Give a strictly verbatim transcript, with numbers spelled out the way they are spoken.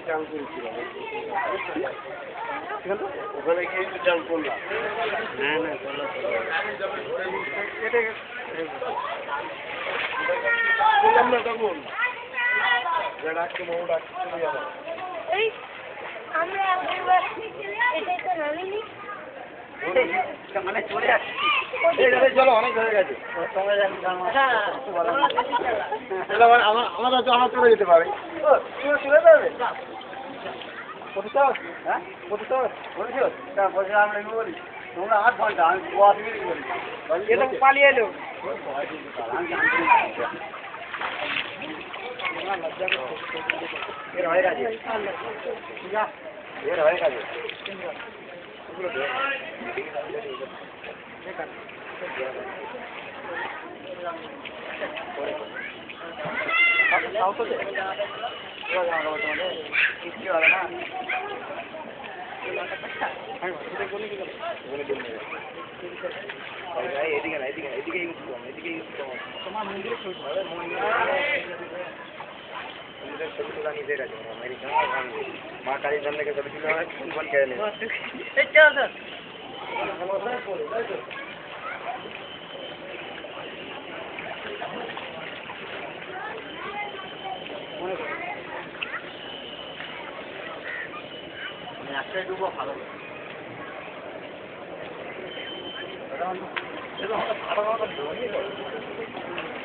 চাল করেছিল ওখানে গিয়ে একটু চাল করলাম না না বললাম না তখন ডাকতে বহু ডাকতে চলে যাবো আমরা এটাই তো নামিনি মানে চলে আসছি চলো অনেক হয়ে গেছে আমরা আমরা চলে যেতে পারি চলে যাবে হ্যাঁ বলছি আমরা বলি তোমরা আট ঘন্টা আমি বলি পালিয়ে এলো এর হয়ে গেছে এর হয়ে গেছে এদিকে না এদিকে এদিকে ইউজ করো এদিকে ইউজ করো তোমার মন্দিরে ছবি তোলা নিজে গেছে আমেরিকা মা কালীর সামনে ছবি তুলে হয় ফোন খেয়ে নেই একটাই ডুবো ভালো ভালো